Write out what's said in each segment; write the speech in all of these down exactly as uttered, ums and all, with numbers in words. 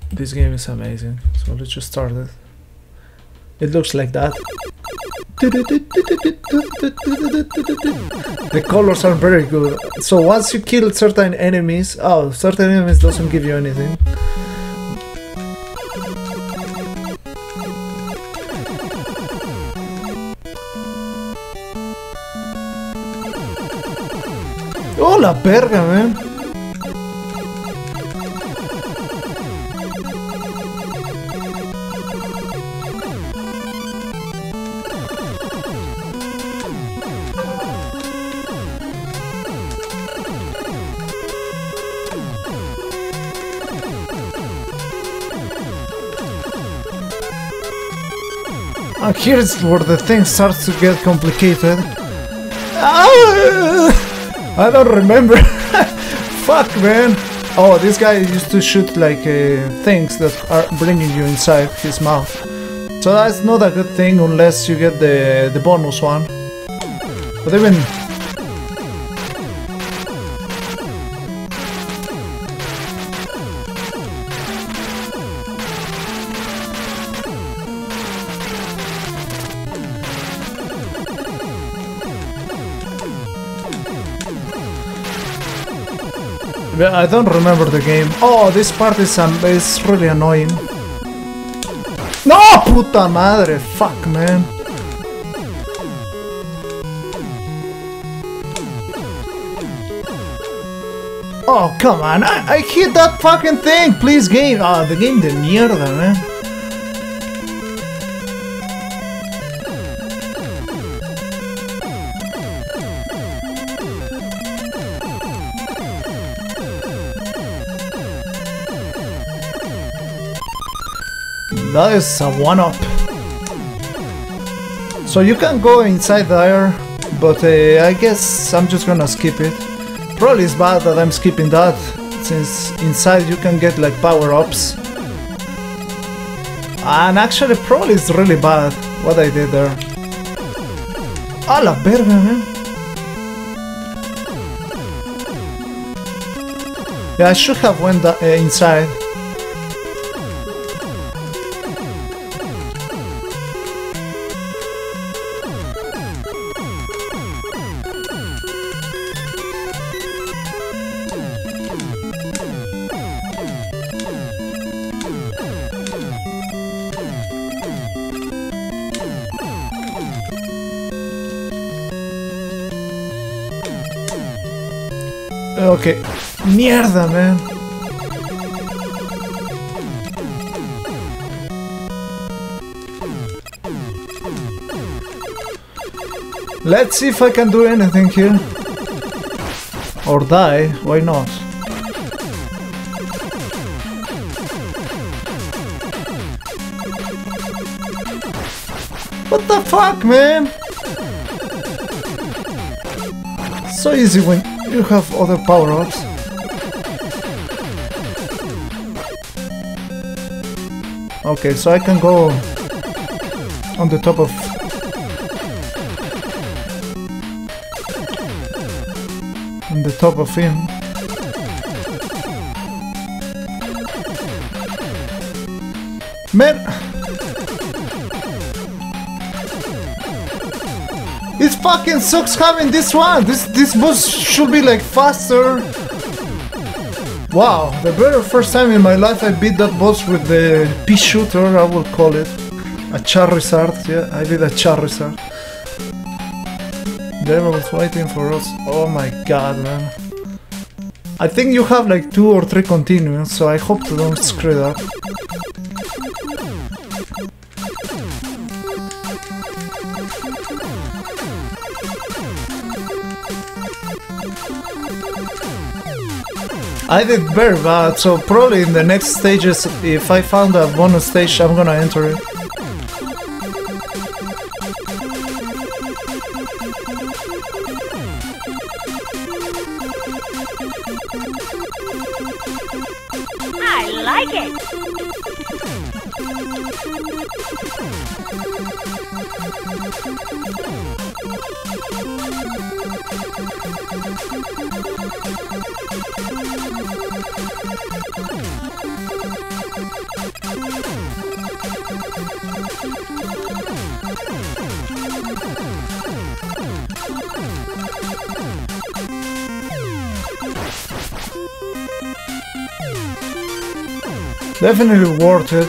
This game is amazing, so let's just start it. It looks like that. The colors are very good. So once you kill certain enemies, oh, certain enemies doesn't give you anything. Oh, la verga, man. Uh, here's where the thing starts to get complicated. Ah, I don't remember. Fuck, man. Oh, this guy used to shoot like uh, things that are bringing you inside his mouth. So that's not a good thing unless you get the, the bonus one. But even... I don't remember the game. Oh, this part is, um, is really annoying. No, puta madre. Fuck, man. Oh, come on. I, I hit that fucking thing. Please, game. Ah, oh, the game de mierda, man. That is a one-up. So you can go inside there, but uh, I guess I'm just gonna skip it. Probably it's bad that I'm skipping that, since inside you can get like power-ups. And actually probably it's really bad what I did there. A la verga, man. Yeah, I should have went uh, inside. Okay. Mierda, man. Let's see if I can do anything here. Or die, why not? What the fuck, man? So easy when you have other power-ups. Okay, so I can go on the top of... on the top of him. Man! It fucking sucks having this one! This this boss should be like faster! Wow, the very first time in my life I beat that boss with the pea shooter, I will call it. A Charizard, yeah, I did a Charizard. The devil was waiting for us. Oh my god, man. I think you have like two or three continues, so I hope you don't screw it up. I did very bad, so probably in the next stages, if I found a bonus stage, I'm gonna enter it. I like it! Definitely worth it.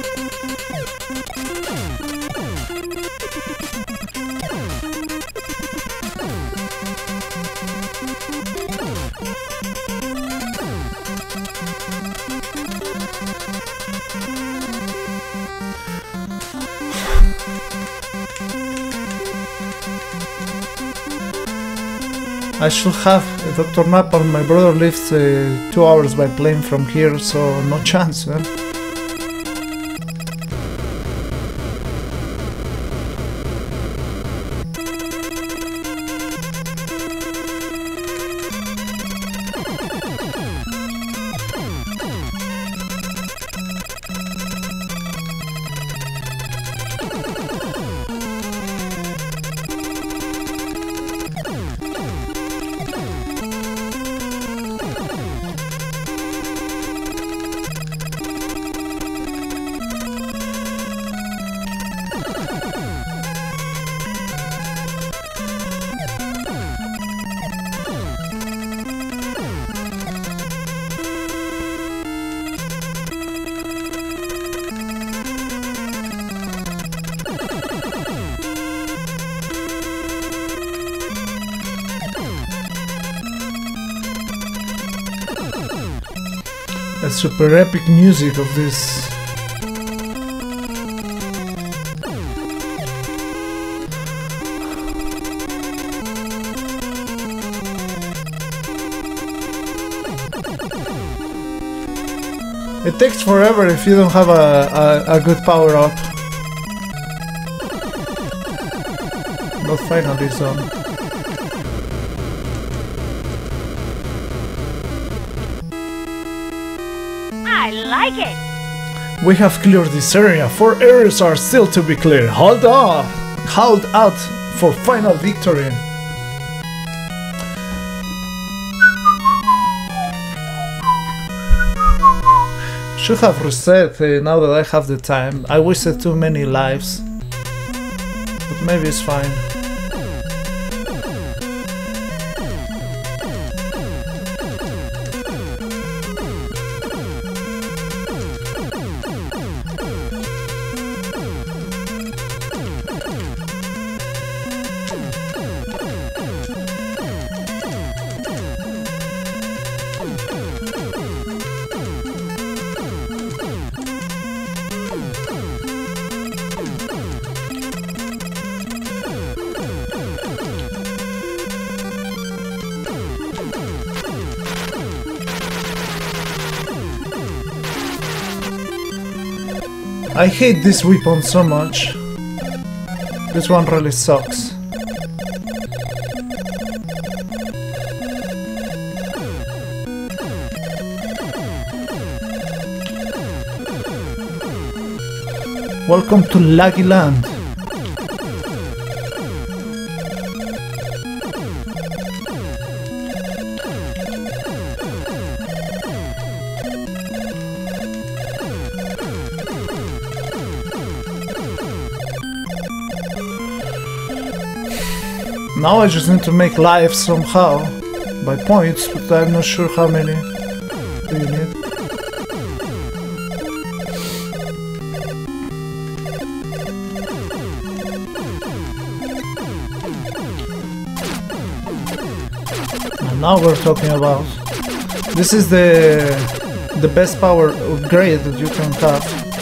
I should have a Doctor Nap, and my brother lives uh, two hours by plane from here, so no chance, man. The super epic music of this. It takes forever if you don't have a, a, a good power up. But finally it's done. I like it. We have cleared this area. Four areas are still to be cleared. Hold up! Hold out for final victory. Should have reset uh, now that I have the time. I wasted too many lives. But maybe it's fine. I hate this weapon so much. This one really sucks. Welcome to Laggy Land. Now I just need to make lives somehow, by points, but I'm not sure how many do you need. And now we're talking about. This is the the best power upgrade that you can have.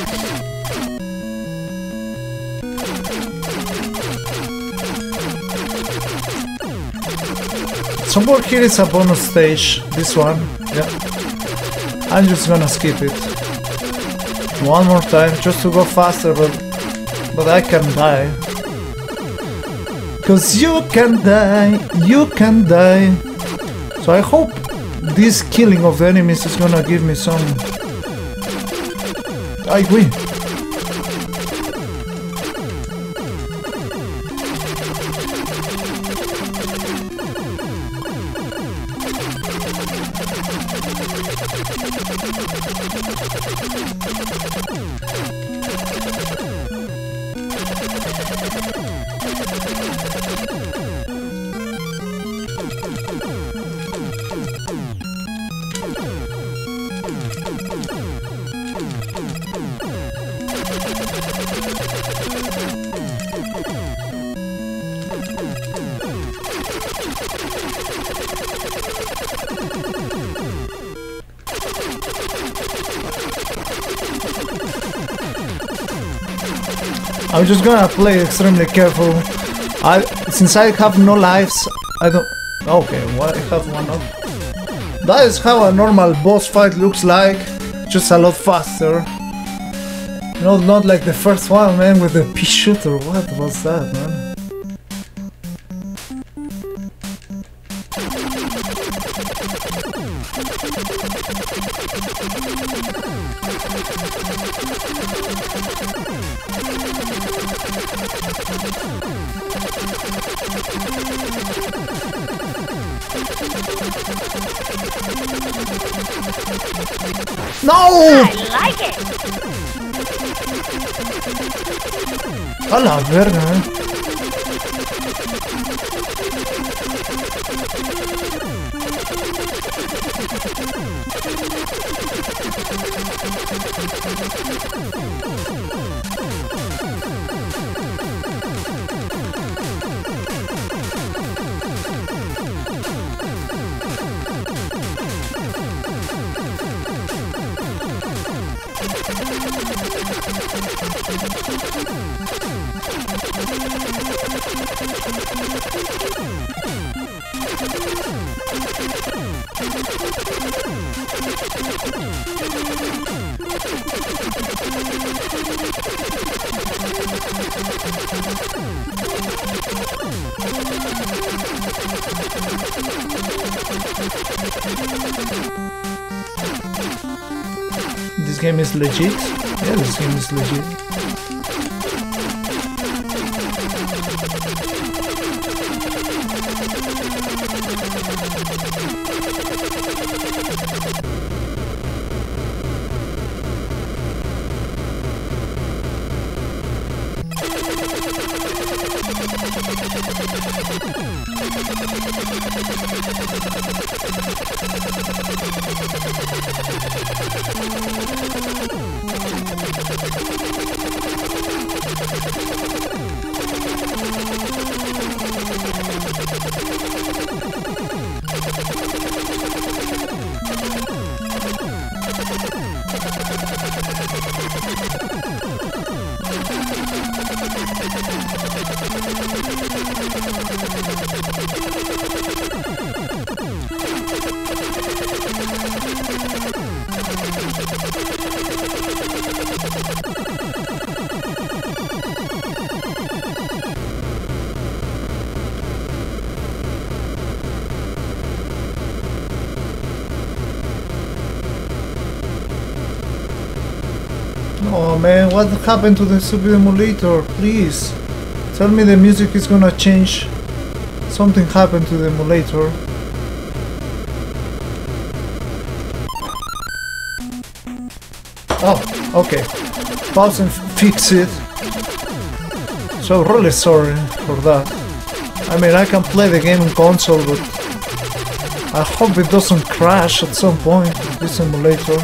Somewhere here is a bonus stage, this one, yeah. I'm just gonna skip it. One more time, just to go faster, but but I can die. Cause you can die, you can die. So I hope this killing of the enemies is gonna give me some... I win. I'm just gonna play extremely careful. I since I have no lives, I don't. Okay, what I have one up. That is how a normal boss fight looks like, just a lot faster. No, not like the first one, man, with the pea shooter. What was that, man? No! I like it. A la verga, eh. This game is legit? Yeah, this game is legit. Oh man, what happened to the stupid emulator? Please tell me the music is gonna change. Something happened to the emulator. Oh, okay. Pause and fix it. So really sorry for that. I mean, I can play the game on console, but I hope it doesn't crash at some point, this emulator.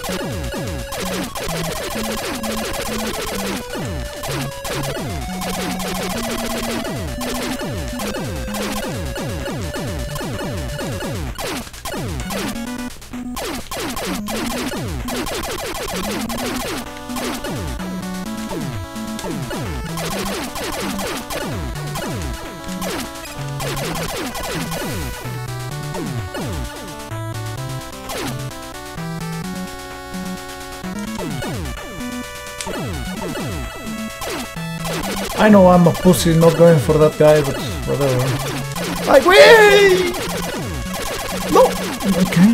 I know I'm a pussy not going for that guy, but whatever. Like, wait! No! Okay.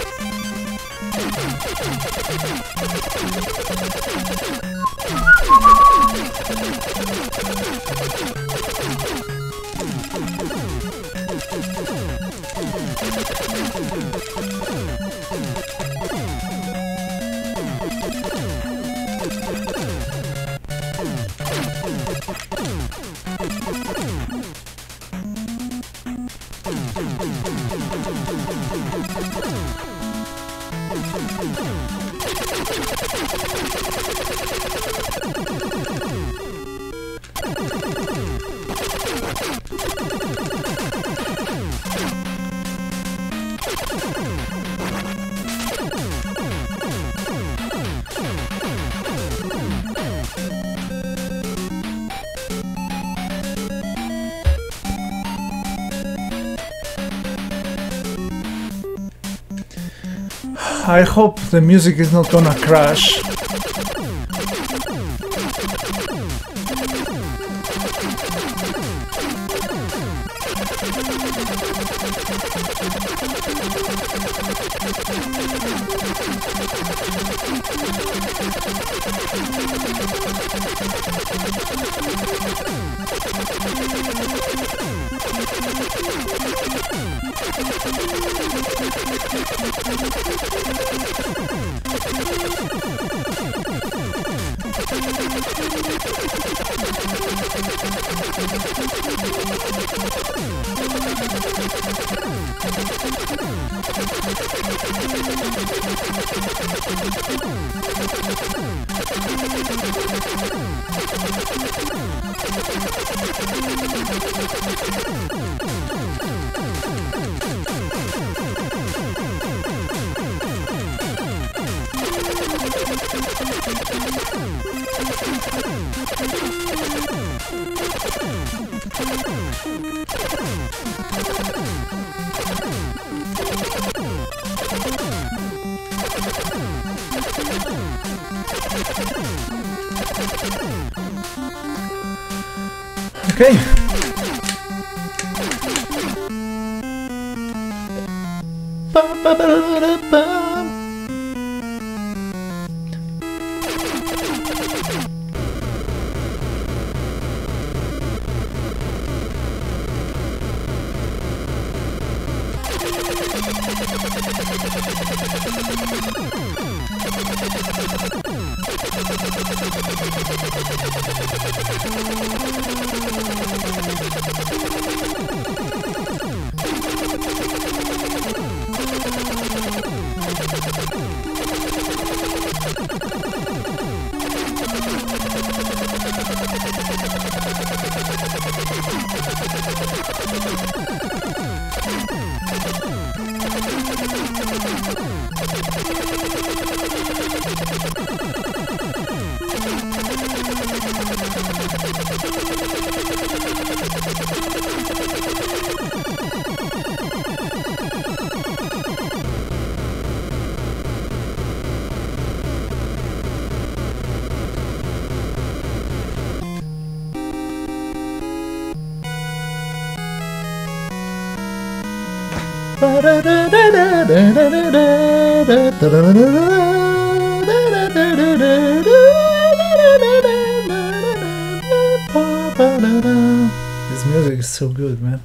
I hope the music is not gonna crash. Okay. This music is so good, man.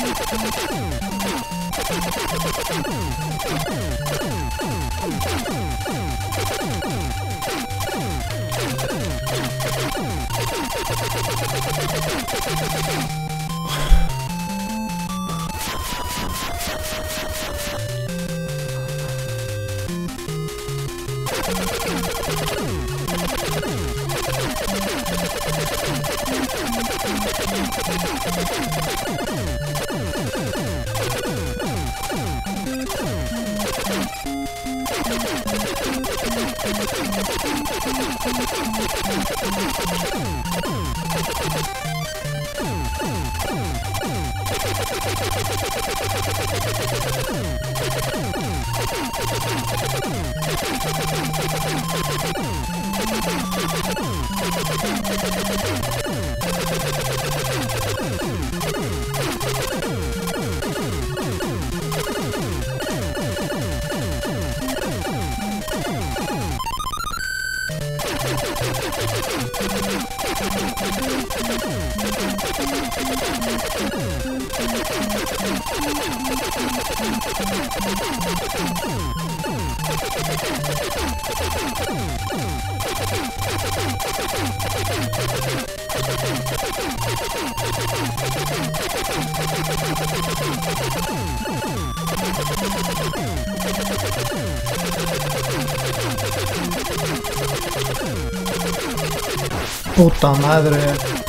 Puta madre.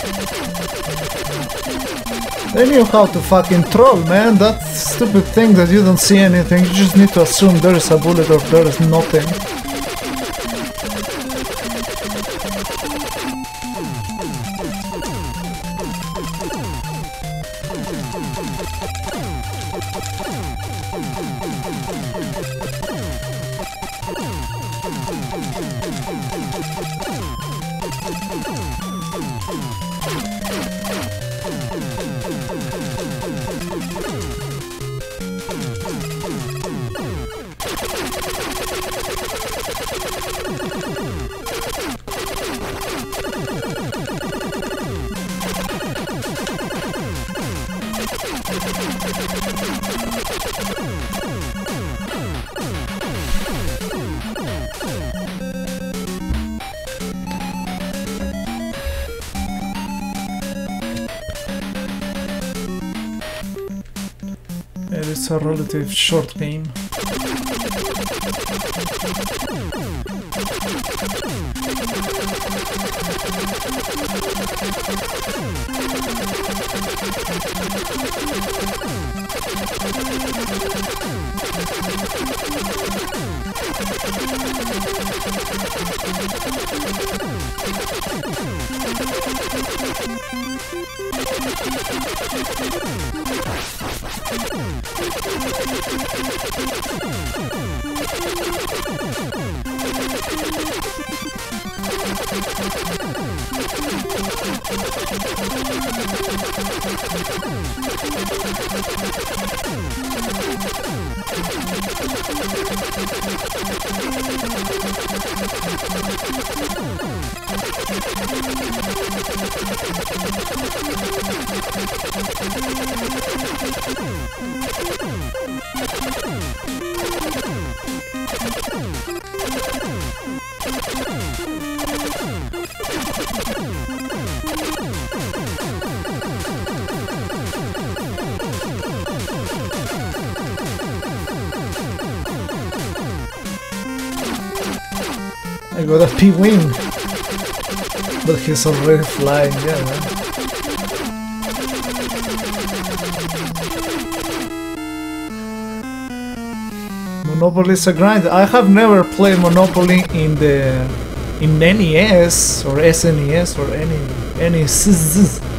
They knew how to fucking troll, man. That stupid thing that you don't see anything. You just need to assume there is a bullet or there is nothing. It's a relative short game. I got a P-wing, but he's already flying, yeah, man. Monopoly is a grind. I have never played Monopoly in the in N E S or S N E S or any any S Z Z.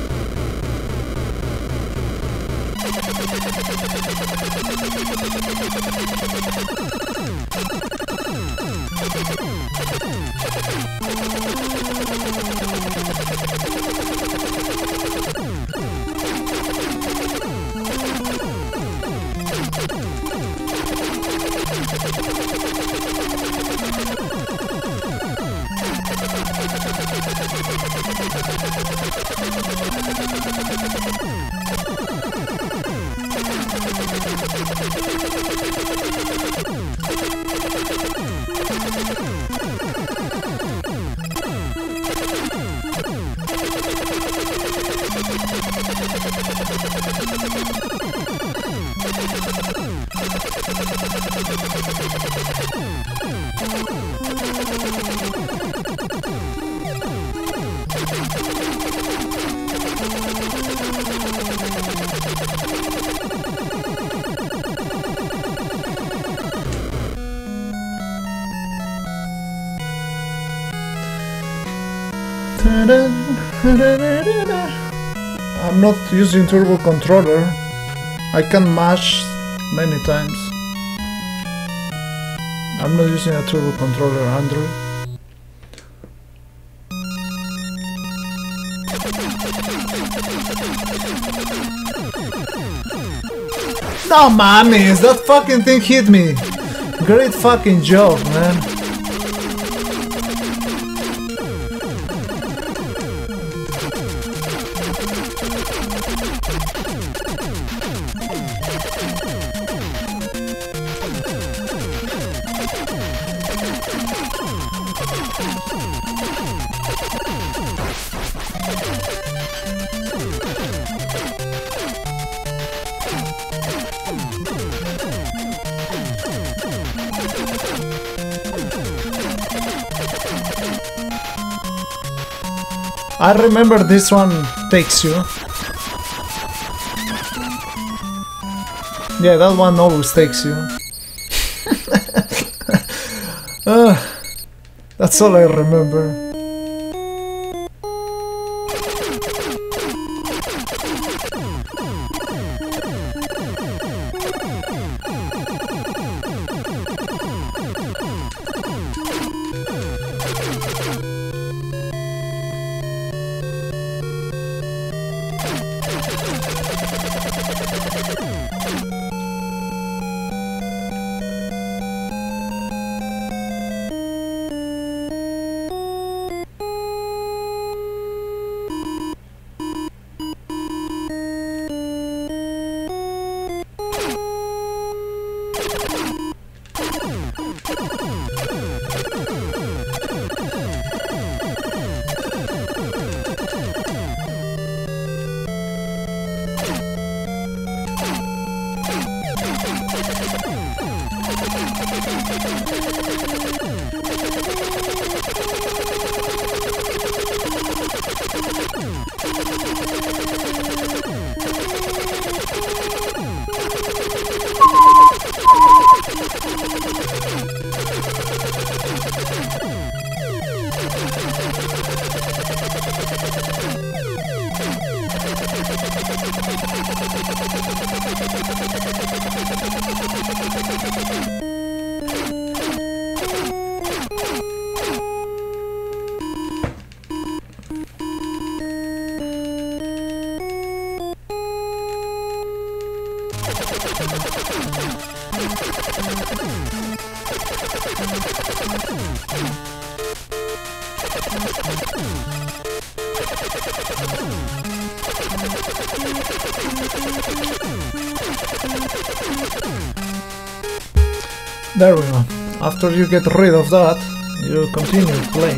I'm not using turbo controller. I can mash many times. I'm not using a turbo controller, Andrew. No mames, that fucking thing hit me. Great fucking job, man. I remember this one takes you. Yeah, that one always takes you. uh, that's all I remember. There we go. After you get rid of that, you continue playing.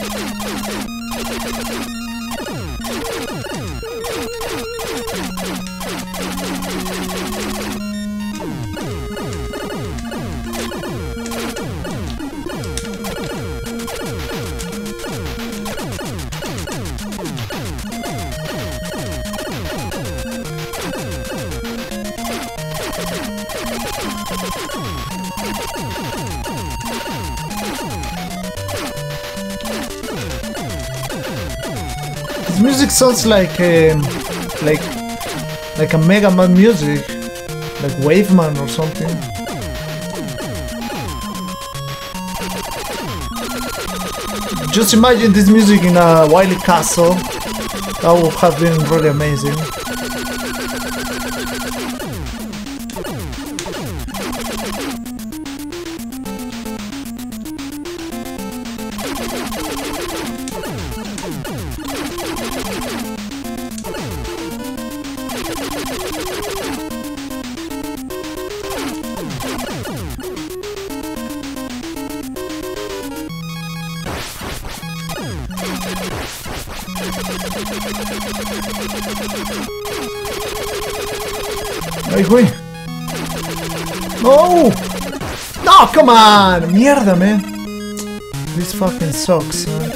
Music sounds like a, like like a Mega Man music, like Waveman or something. Just imagine this music in a Wily Castle. That would have been really amazing. Ay, güey. No! No, come on! Mierda, man. This fucking sucks, man.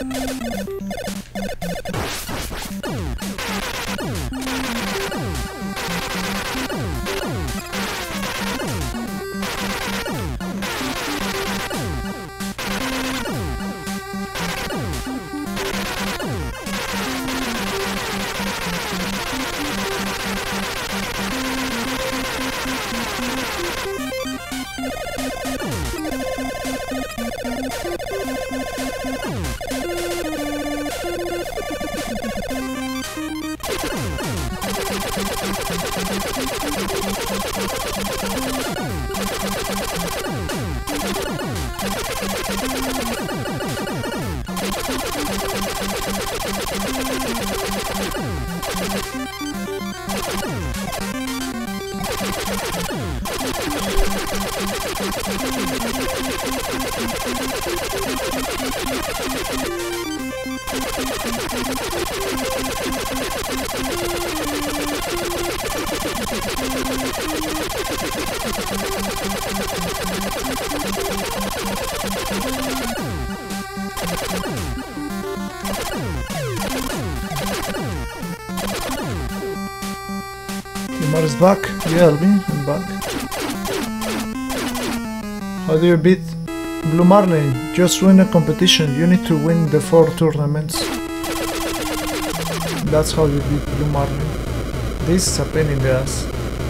Timar is back. Yeah, I'll be I'm back. How do you beat Blue Marlin? Just win a competition. You need to win the four tournaments. That's how you beat Blue Marlin. This is a pain in the ass.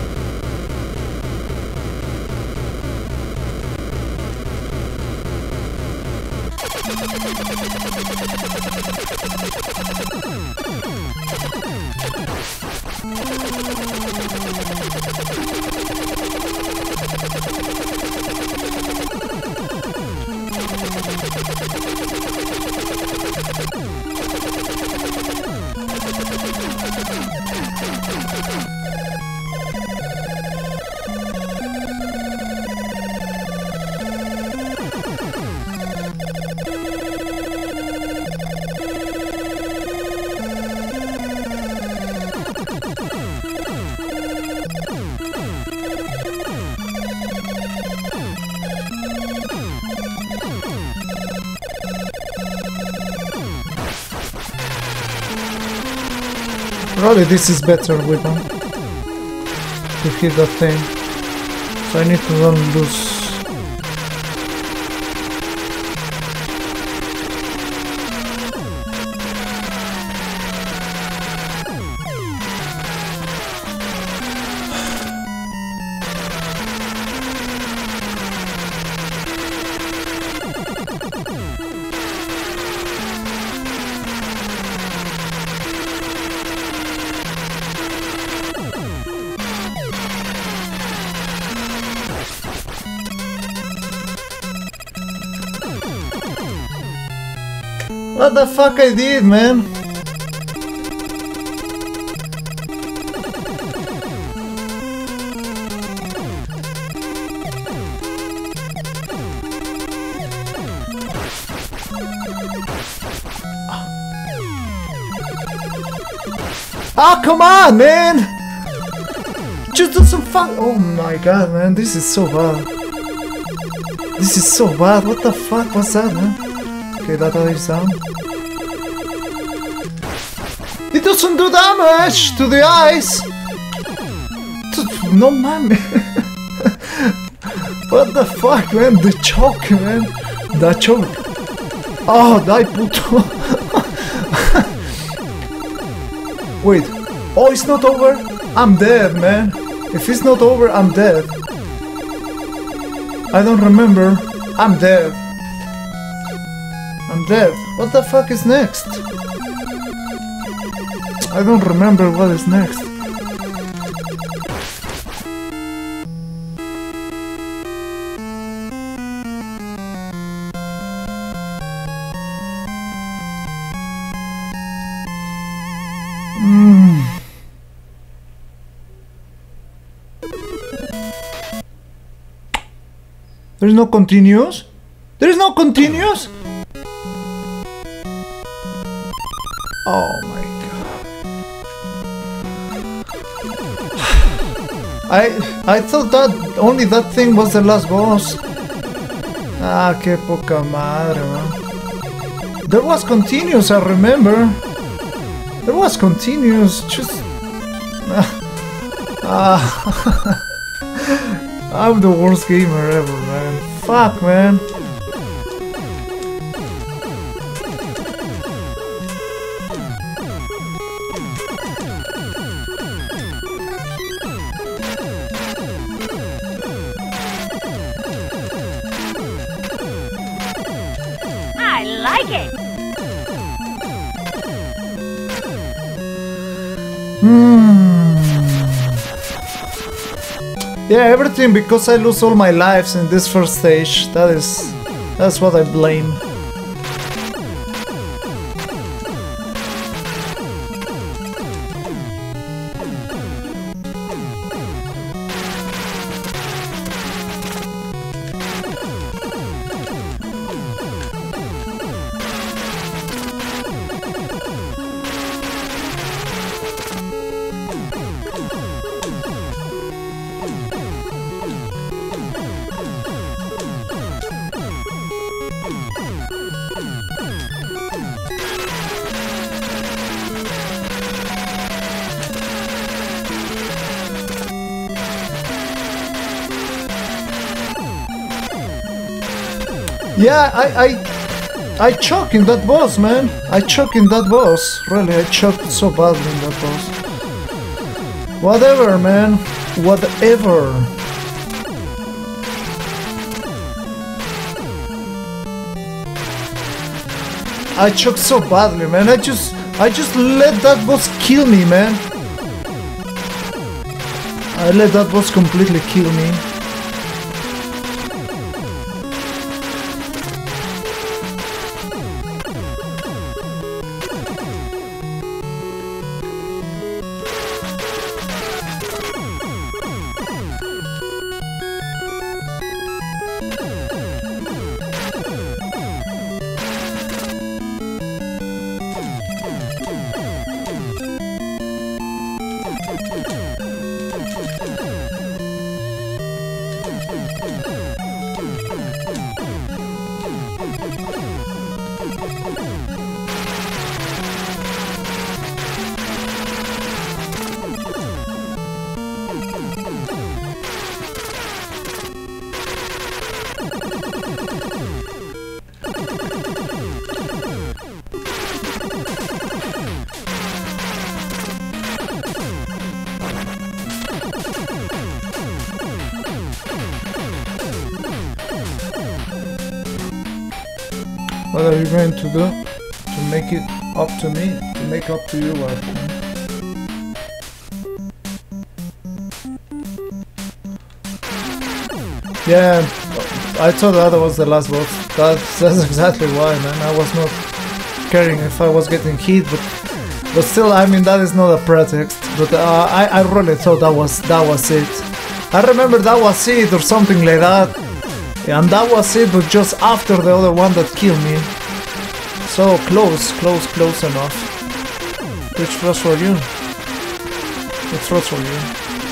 Probably this is better weapon to hit that thing, so I need to run loose. What the fuck I did, man? Oh, come on, man! Just do some fuck. Oh my god, man, this is so bad. This is so bad. What the fuck was that, man? Okay, that is down. It doesn't do damage to the eyes! No man! What the fuck, man? The choke, man! The choke! Oh, dai puto! Wait, oh, it's not over? I'm dead, man! If it's not over, I'm dead. I don't remember. I'm dead. I'm dead. What the fuck is next? I don't remember what is next. Mm. There's no continuous? There's no continuous? Oh my god. I I thought that only that thing was the last boss. Ah, qué poca madre, man. There was continuous, I remember. There was continuous, just... Uh, I'm the worst gamer ever, man. Fuck, man. I like it. Hmm. Yeah, everything because I lose all my lives in this first stage. That is... that's what I blame. Yeah, I, I, I choke in that boss, man. I choke in that boss. Really, I choked so badly in that boss. Whatever, man. Whatever. I choked so badly, man. I just, I just let that boss kill me, man. I let that boss completely kill me. What are you going to do to make it up to me? To make up to you what? Yeah, I thought that was the last boss. That's, that's exactly why, man. I was not caring if I was getting hit, but but still, I mean, that is not a pretext. But uh, I I really thought that was that was it. I remember that was it or something like that. And that was it, but just after the other one that killed me. So close, close, close enough. Which throws for you? It throws for you.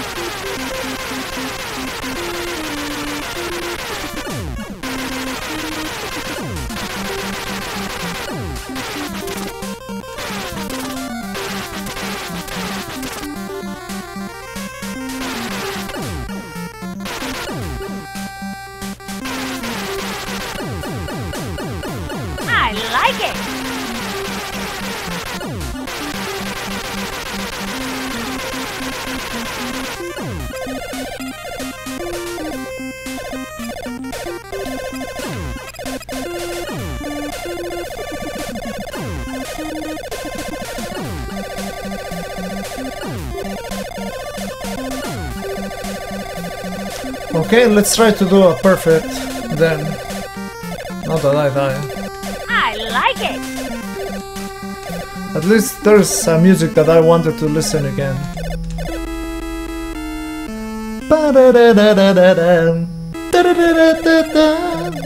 I like it. Okay, let's try to do a perfect then. Not that I die. I like it. At least there's a music that I wanted to listen again. Ba-da-da-da-da-da-dam. Da-da-da-da-da-dam.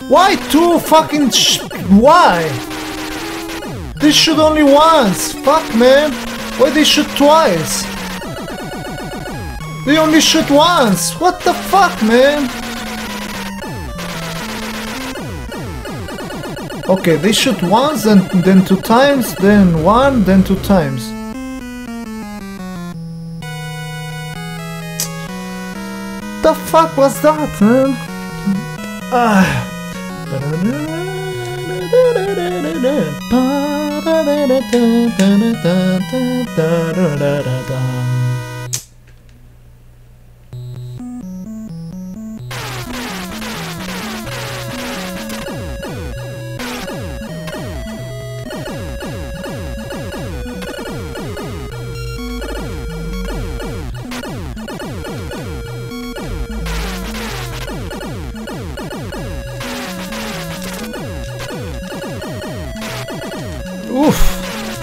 Why two fucking sh- why? They shoot only once. Fuck, man. Why they shoot twice? They only shoot once. What the fuck, man? Okay, they shoot once, and then two times, then one, then two times. The fuck was that, man? Ah. Oof.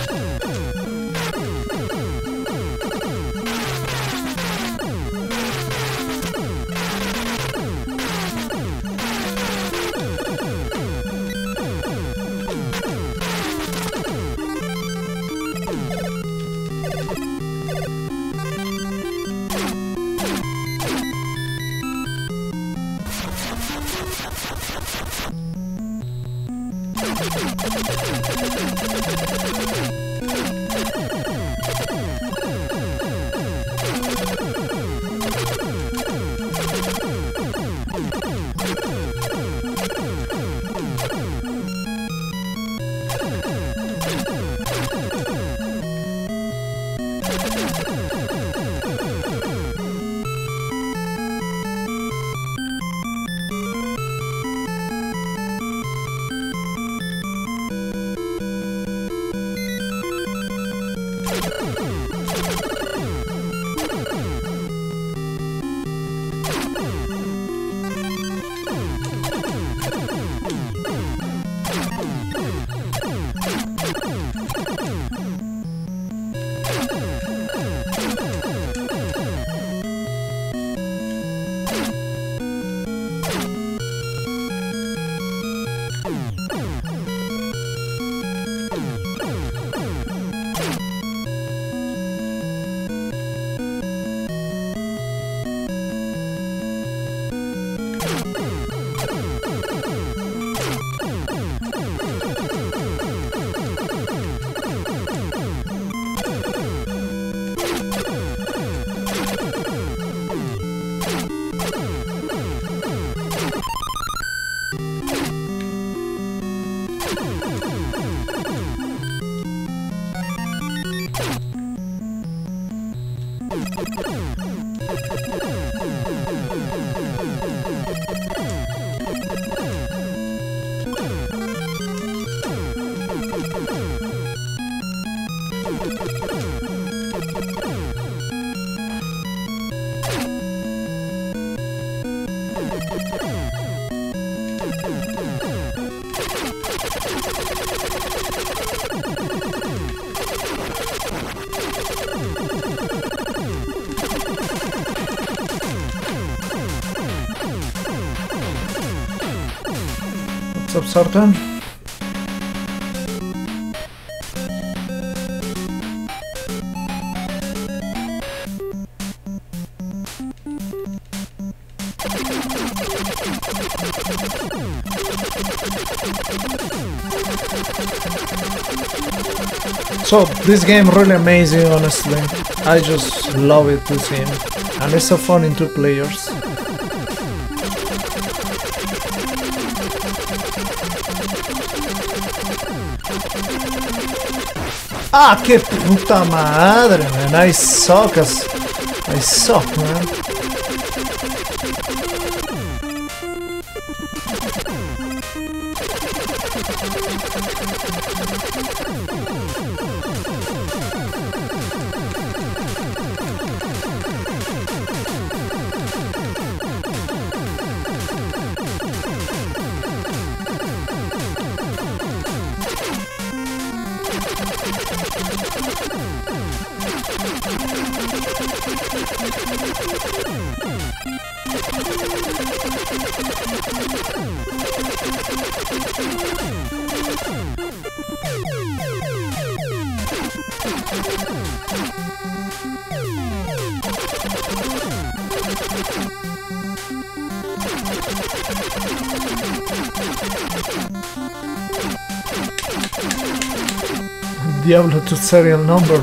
What's up, Sartan? So, this game really amazing, honestly. I just love it, this game. And it's so fun in two players. Ah, que puta madre, man. I suck as... I suck, man. Diablo two serial number.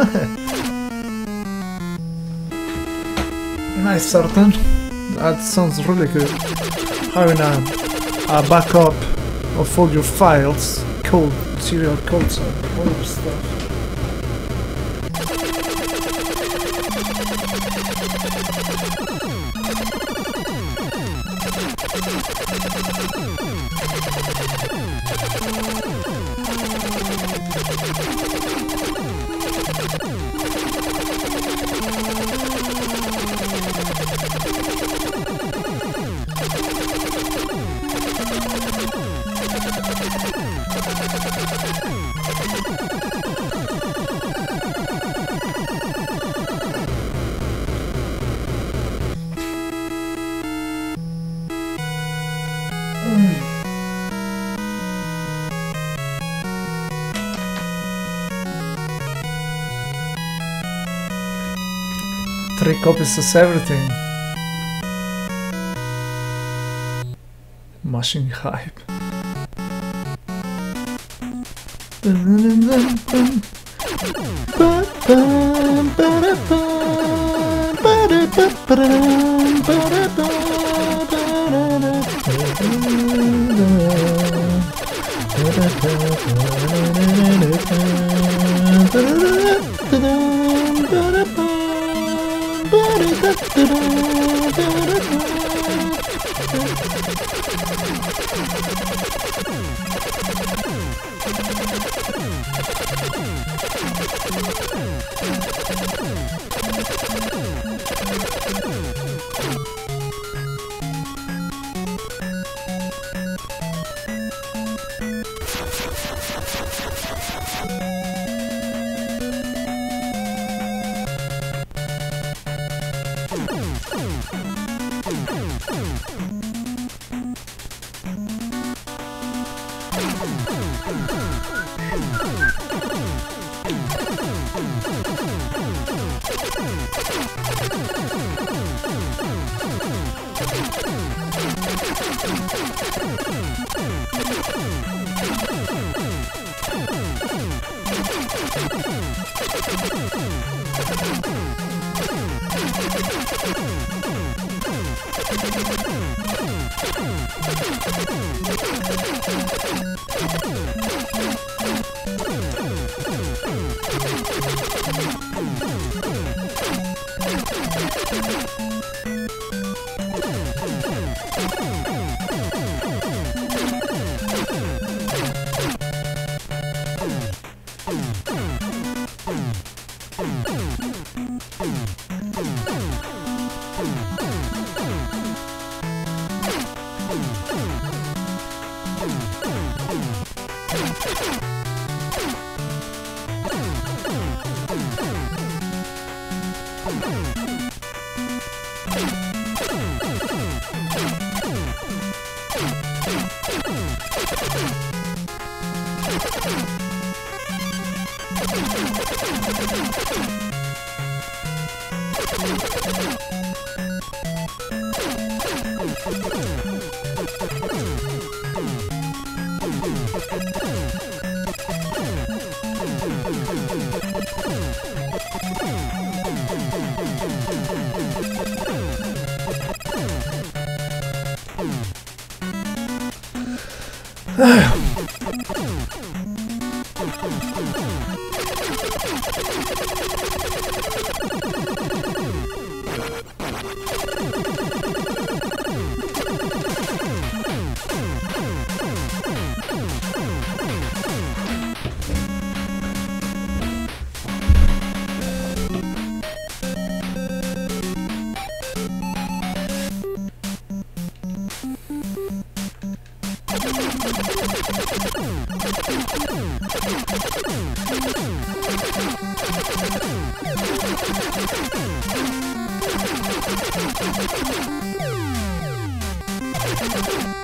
Nice, Sartan. That sounds really good. Having a, a backup of all your files, code, serial codes, and all your stuff. Three copies of everything. Machine hype.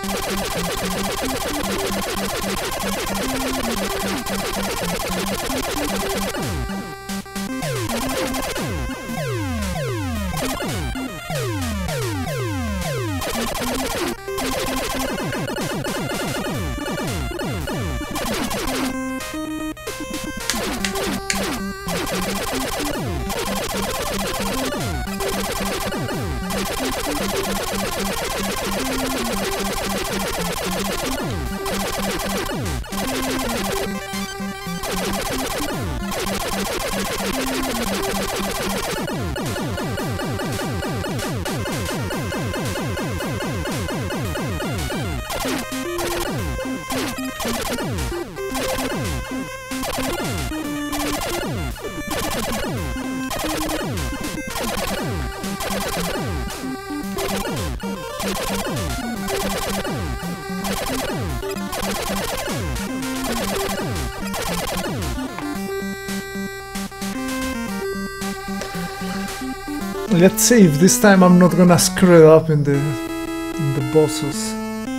Let's see if this time I'm not gonna screw it up in the in the bosses.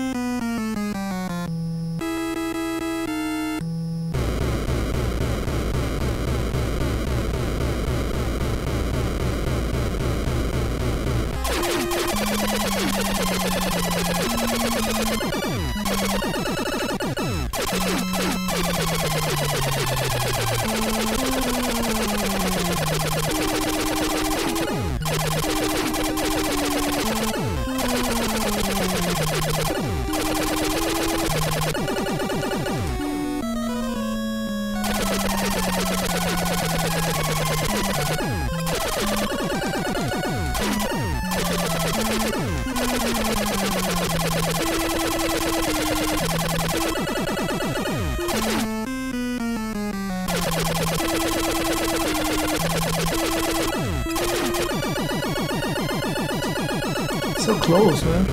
So close, man.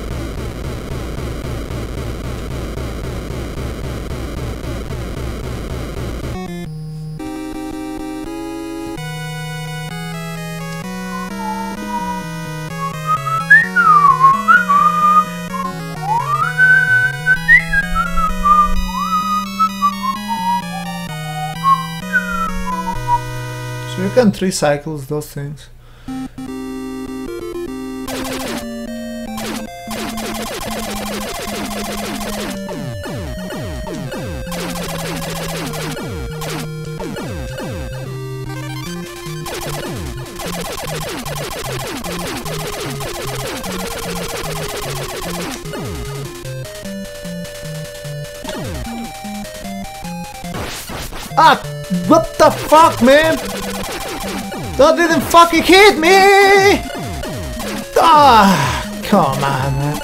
So you can three cycles those things. Ah! What the fuck, man? That didn't fucking hit me! Ah! Come on, man.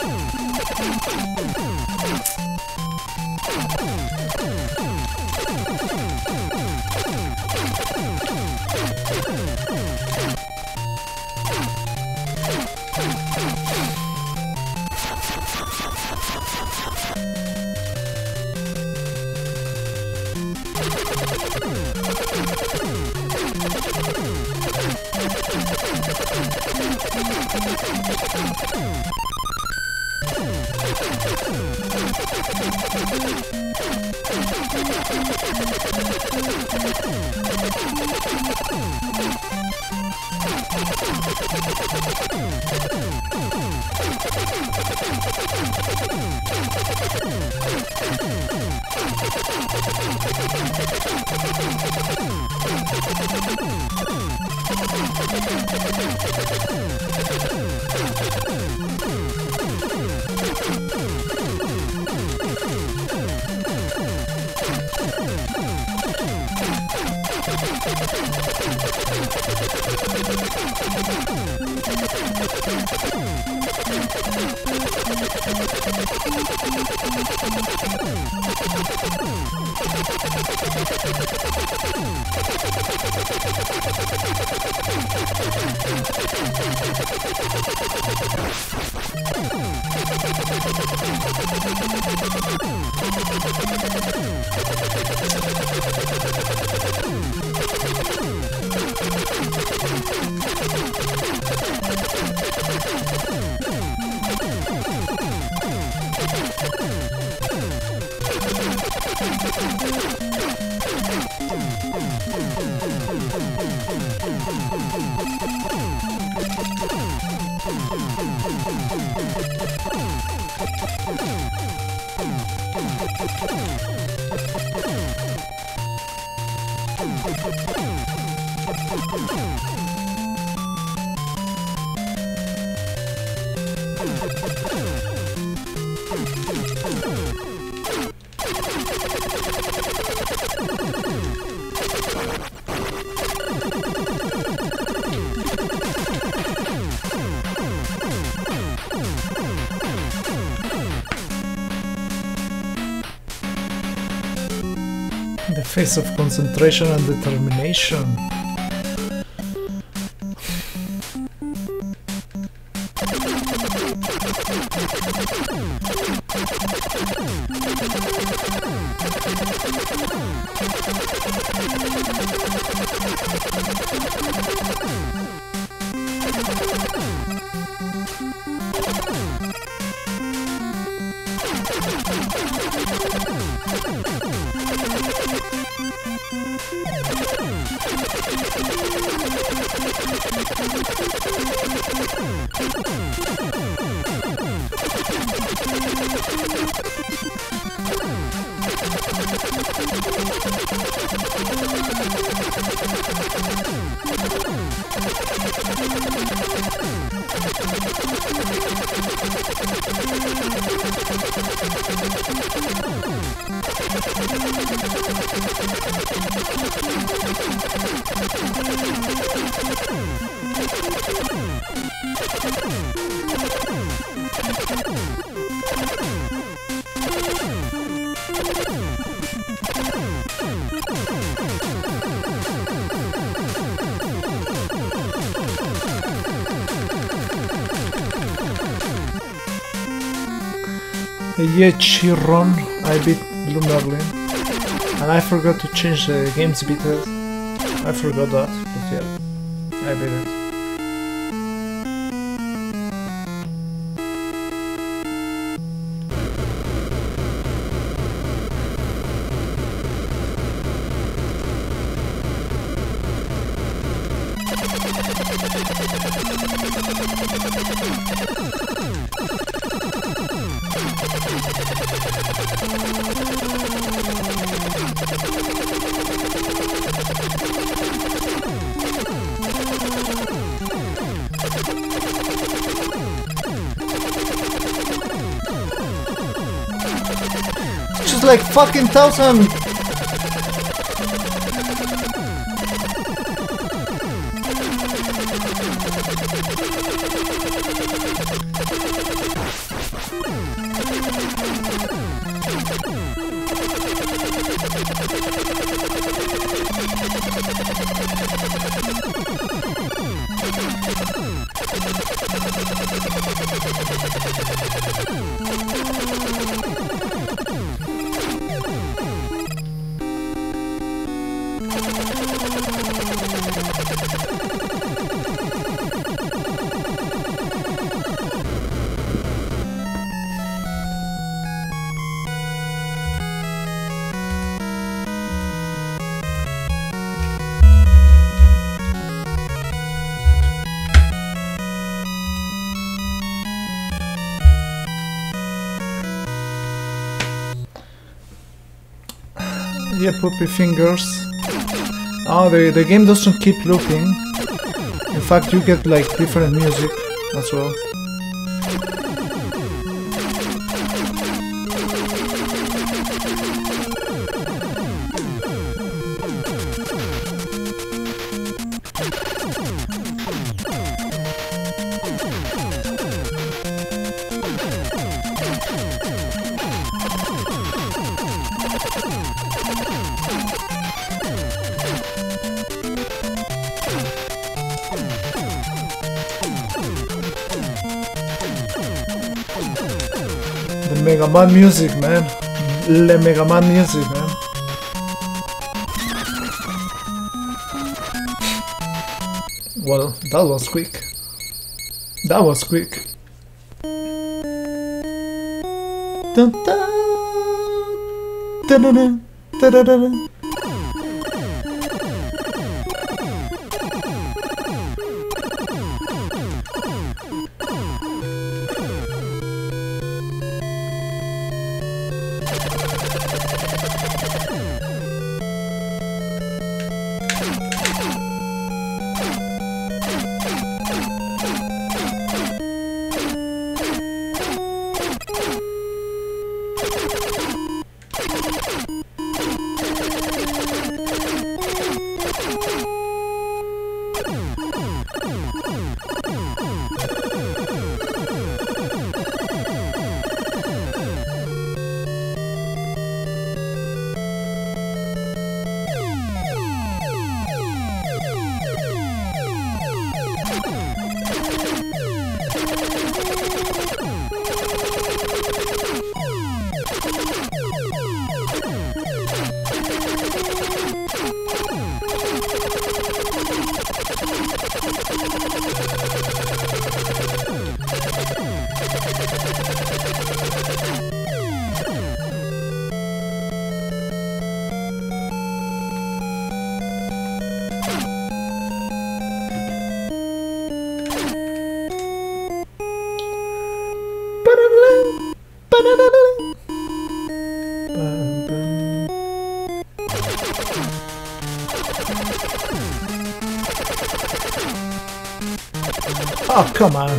face of concentration and determination. Yeah, Chiron, I beat Blue Merlin, and I forgot to change the game's beater. I forgot that, but yeah, I beat it. Just like fucking thousand. Yeah, puppy fingers. Oh, the, the game doesn't keep looping. In fact, you get like different music as well. Mega Man music, man. Le Mega Man music, man. Well, that was quick. That was quick. Dun, dun, dun, dun, dun, dun, dun, dun. Oh, come on.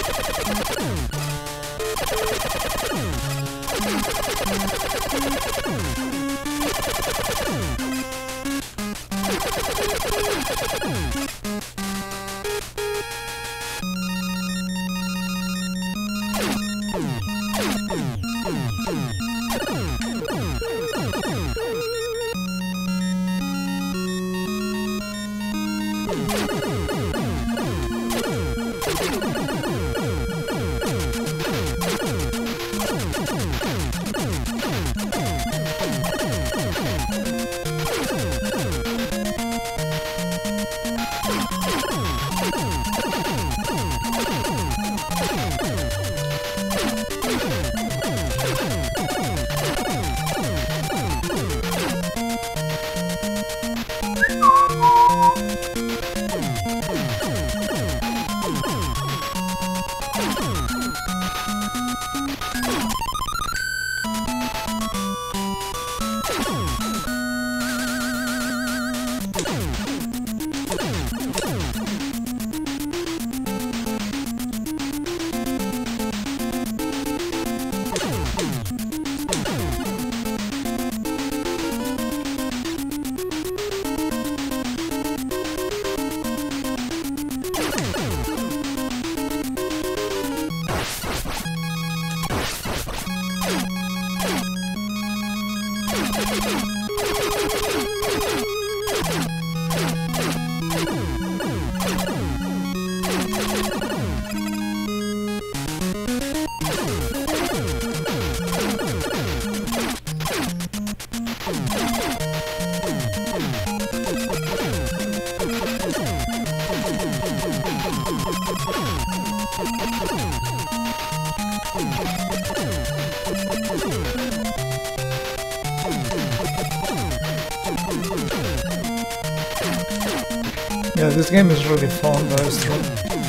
Yeah, this game is really fun, that is true.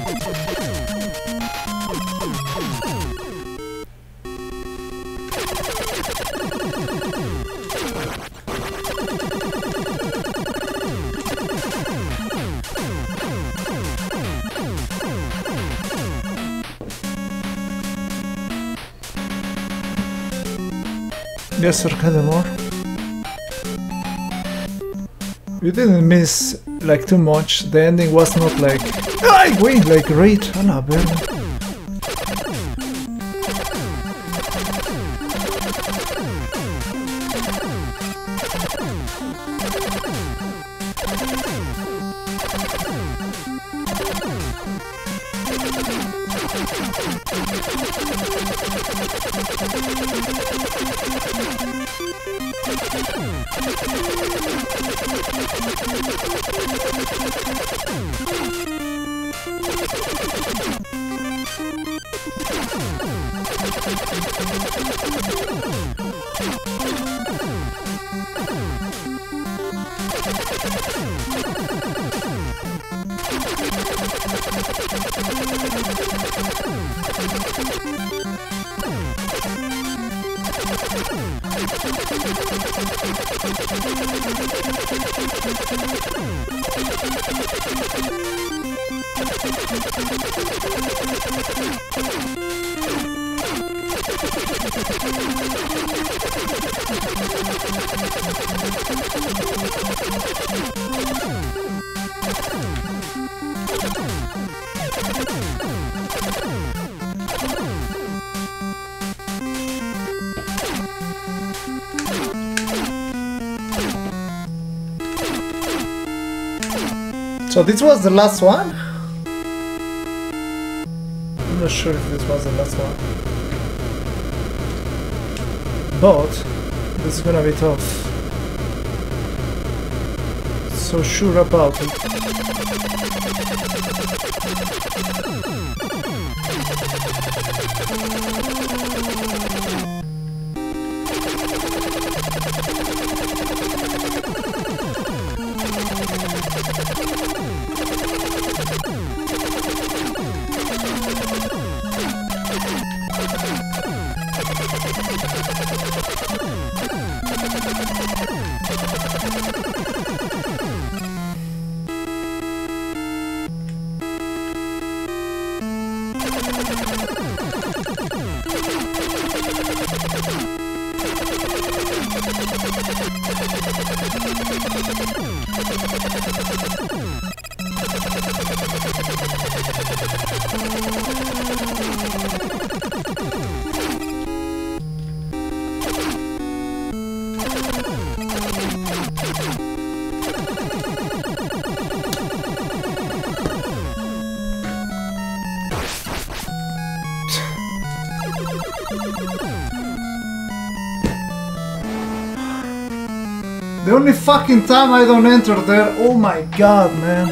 Yes, Arcade more. You didn't miss like too much. The ending was not like ay, wait, like great. A la verga. So this was the last one? I'm not sure if this was the last one. But this is gonna be tough. So sure about it. The only fucking time I don't enter there, oh my god, man.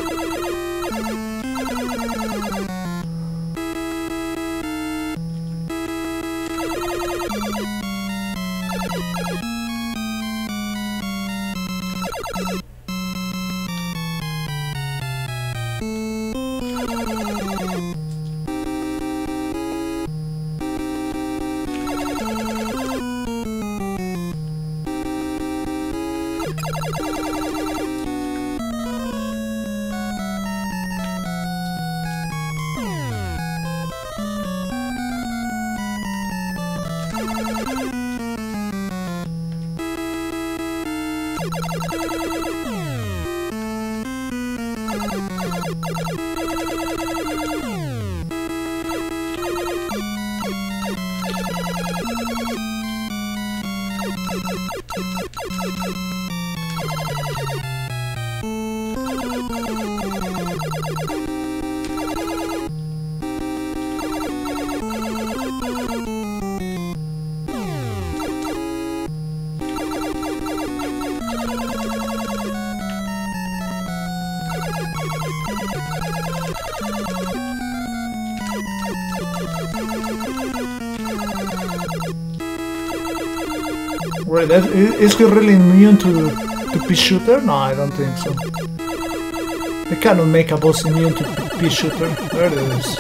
Wait, that, is he really immune to, to pea shooter? No, I don't think so. They cannot make a boss immune to pea shooter. There it is.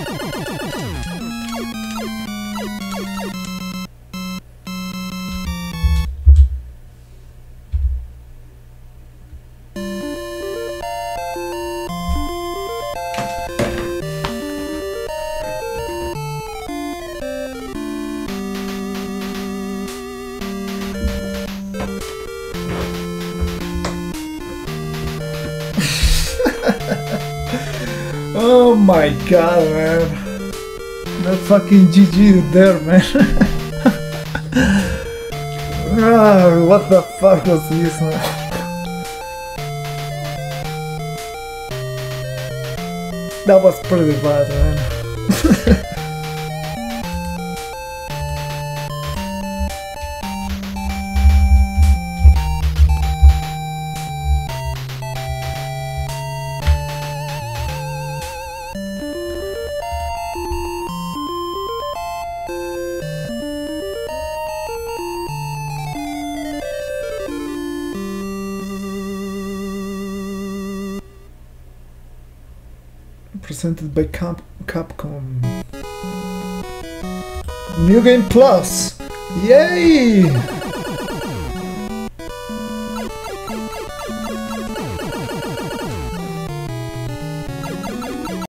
Oh my god, man. That fucking G G there, man. Ah, what the fuck was this, man? That was pretty bad, man. Presented by Cap Capcom. New Game Plus! Yay!